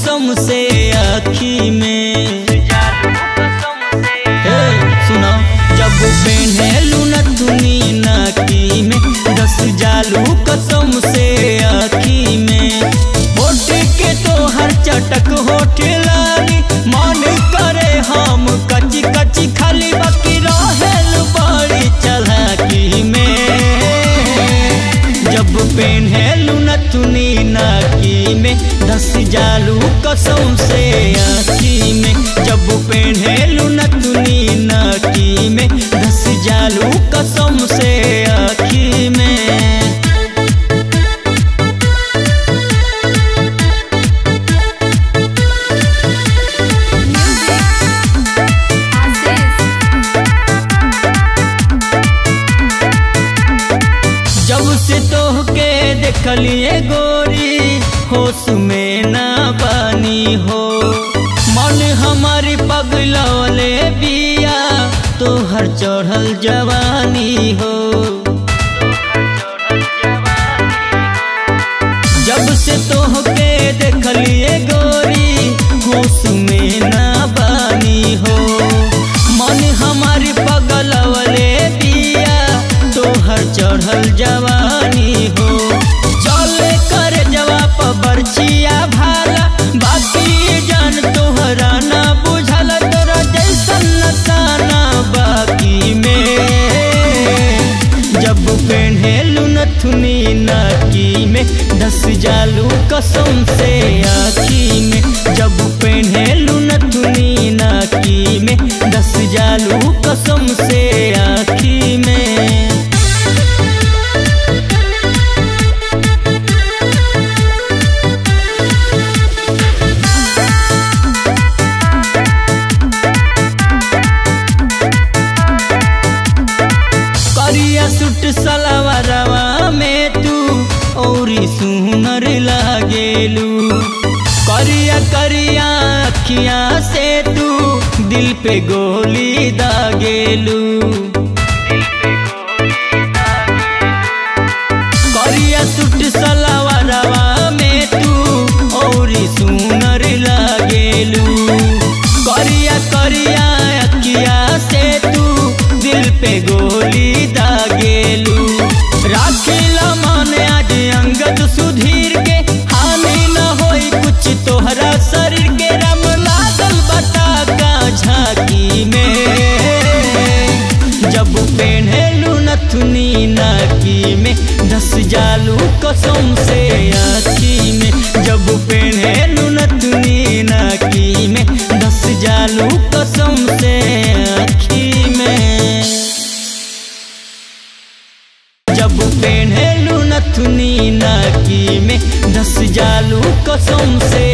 कसम से आँखी में। सुनो जब पहनलू नथुनी नाकी में, धस जालू कसम से आँखी में। होठ के तो हर चटक होठ लाली, मन करे हम कच्ची कच्ची खाली, बाकी रहेल बड़ी चालाकी में। जब पहनलू नथुनी नाकी में, धस जालू कसम से आँखी में। जब पहनलू नथुनी नाकी में, धस जालू कसम से आँखी में। जब से तोहके देखलिए गोरी, होश में ना बानी हो। मन हमारी पगलौले बिया, तोहर चढ़ल जवानी हो। जब से तोहके देखलिए गोरी, होश में ना बानी हो। मन हमारी पगलौले बिया, तोहर चढ़ल जवानी हो। चले कर जवाब बरछिया भाला, बाकी जान तोहरा ना बुझल, तोरा जैसन नसाना बाकी में। जब पहनलू नथुनी नाकी में, धस जालू कसम से आँखी में। जब पहनलू नथुनी नाकी में, धस जालू कसम से आँखी में। सूट सलवारवा में तू औरी सुनर लागेलू। करिया करिया अखिया से तू दिल पे गोली दागेलू। करिया सूट सलवारवा में तू औरी सुनर लागेलू। करिया करिया अखिया से तू दिल पे गोली दागेलू। राखिला मन आज अंगद सुधीर के, हानि न होई कुछ तोहरा शरीर के। राम लागल बता का झांकी में। जब पहनलू नथुनी नाकी में, धस जालू कसम से आँखी में। जब पहनलू नथुनी नाकी में, धस जालू कसम से आँखी में। जब पहनलू नथुनी नाकी में, धस जालू कसम से